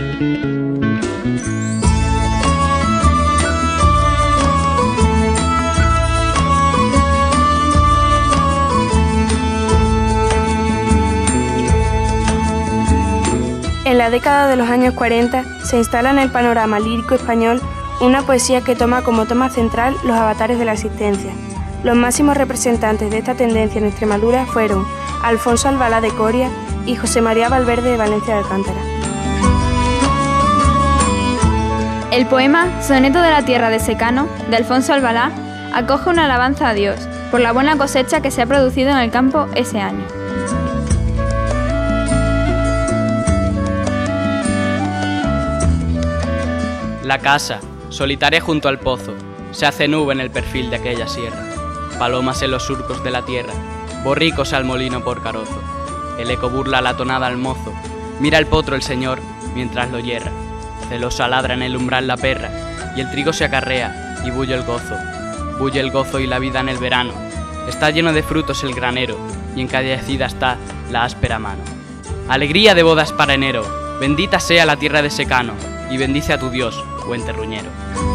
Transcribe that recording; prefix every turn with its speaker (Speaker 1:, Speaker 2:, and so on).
Speaker 1: En la década de los años 40 se instala en el panorama lírico español una poesía que toma como tema central los avatares de la existencia. Los máximos representantes de esta tendencia en Extremadura fueron Alfonso Albalá de Coria y José María Valverde de Valencia de Alcántara.
Speaker 2: El poema Soneto de la tierra de secano, de Alfonso Albalá, acoge una alabanza a Dios por la buena cosecha que se ha producido en el campo ese año.
Speaker 3: La casa, solitaria junto al pozo, se hace nube en el perfil de aquella sierra. Palomas en los surcos de la tierra, borricos al molino por carozo. El eco burla la tonada al mozo, mira el potro el señor mientras lo hierra. Celosa ladra en el umbral la perra, y el trigo se acarrea y bulle el gozo y la vida en el verano. Está lleno de frutos el granero, y encallecida está la áspera mano. Alegría de bodas para enero, bendita sea la tierra de secano, y bendice a tu Dios, buen terruñero.